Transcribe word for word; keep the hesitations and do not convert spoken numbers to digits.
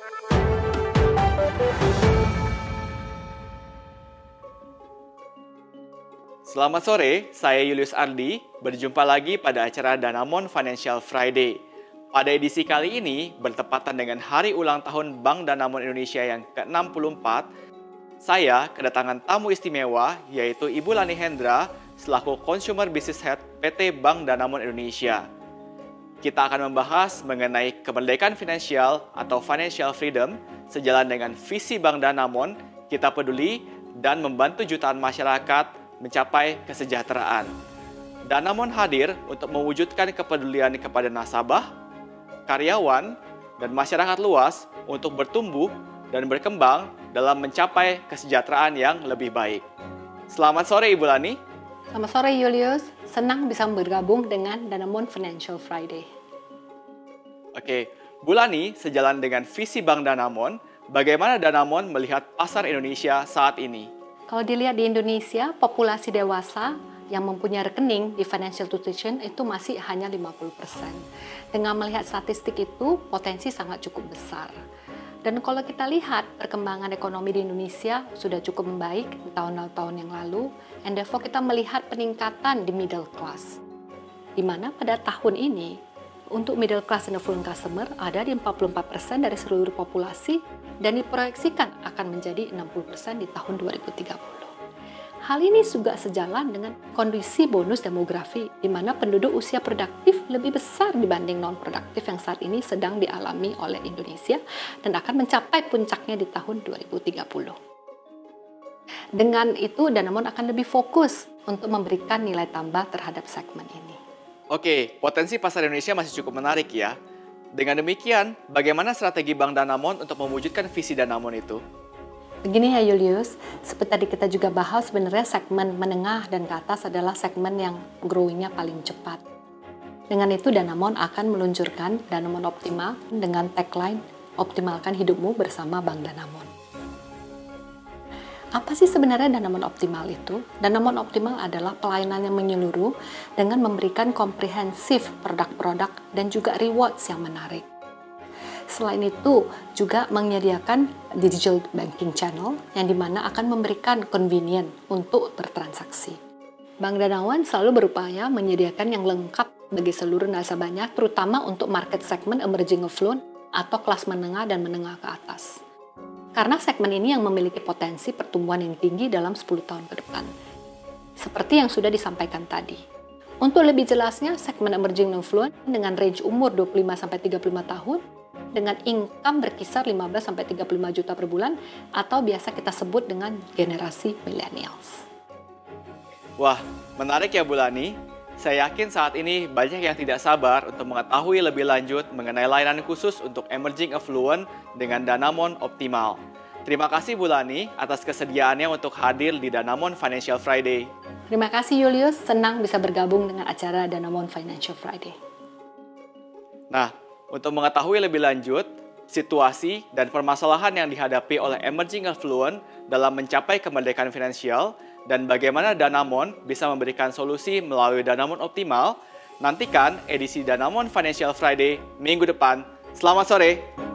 Selamat sore, saya Julius Ardi. Berjumpa lagi pada acara Danamon Financial Friday. Pada edisi kali ini, bertepatan dengan hari ulang tahun Bank Danamon Indonesia yang ke enam puluh empat, saya kedatangan tamu istimewa, yaitu Ibu Lani Hendra, selaku Consumer Business Head P T Bank Danamon Indonesia. Kita akan membahas mengenai kemerdekaan finansial atau financial freedom, sejalan dengan visi Bank Danamon, kita peduli dan membantu jutaan masyarakat mencapai kesejahteraan. Danamon hadir untuk mewujudkan kepedulian kepada nasabah, karyawan, dan masyarakat luas untuk bertumbuh dan berkembang dalam mencapai kesejahteraan yang lebih baik. Selamat sore Ibu Lani. Selamat sore Julius, senang bisa bergabung dengan Danamon Financial Friday. Oke, Bu Lani, sejalan dengan visi Bank Danamon, bagaimana Danamon melihat pasar Indonesia saat ini? Kalau dilihat di Indonesia, populasi dewasa yang mempunyai rekening di financial institution itu masih hanya lima puluh persen. Dengan melihat statistik itu, potensi sangat cukup besar. Dan kalau kita lihat perkembangan ekonomi di Indonesia sudah cukup membaik di tahun-tahun yang lalu, and therefore kita melihat peningkatan di middle class. Di mana pada tahun ini, untuk middle class and affluent customer ada di empat puluh empat persen dari seluruh populasi dan diproyeksikan akan menjadi enam puluh persen di tahun dua ribu tiga puluh. Hal ini juga sejalan dengan kondisi bonus demografi di mana penduduk usia produktif lebih besar dibanding non-produktif yang saat ini sedang dialami oleh Indonesia dan akan mencapai puncaknya di tahun dua ribu tiga puluh. Dengan itu, Danamon akan lebih fokus untuk memberikan nilai tambah terhadap segmen ini. Oke, potensi pasar Indonesia masih cukup menarik ya. Dengan demikian, bagaimana strategi Bank Danamon untuk mewujudkan visi Danamon itu? Begini ya Julius, seperti tadi kita juga bahas, sebenarnya segmen menengah dan ke atas adalah segmen yang growing-nya paling cepat. Dengan itu Danamon akan meluncurkan Danamon Optimal dengan tagline optimalkan hidupmu bersama Bank Danamon. Apa sih sebenarnya Danamon Optimal itu? Danamon Optimal adalah pelayanan yang menyeluruh dengan memberikan komprehensif produk-produk dan juga rewards yang menarik. Selain itu, juga menyediakan digital banking channel yang dimana akan memberikan convenient untuk bertransaksi. Bank Danamon selalu berupaya menyediakan yang lengkap bagi seluruh nasabahnya, terutama untuk market segment emerging affluent atau kelas menengah dan menengah ke atas. Karena segmen ini yang memiliki potensi pertumbuhan yang tinggi dalam sepuluh tahun ke depan. Seperti yang sudah disampaikan tadi. Untuk lebih jelasnya, segmen emerging affluent dengan range umur dua puluh lima sampai tiga puluh lima tahun, dengan income berkisar lima belas sampai tiga puluh lima juta per bulan, atau biasa kita sebut dengan generasi millennials. Wah, menarik ya Bu Lani. Saya yakin saat ini banyak yang tidak sabar untuk mengetahui lebih lanjut mengenai layanan khusus untuk emerging affluent dengan Danamon Optimal. Terima kasih Bu Lani atas kesediaannya untuk hadir di Danamon Financial Friday. Terima kasih Julius, senang bisa bergabung dengan acara Danamon Financial Friday. Nah, untuk mengetahui lebih lanjut situasi dan permasalahan yang dihadapi oleh emerging affluent dalam mencapai kemerdekaan finansial, dan bagaimana Danamon bisa memberikan solusi melalui Danamon Optimal, nantikan edisi Danamon Financial Friday minggu depan. Selamat sore!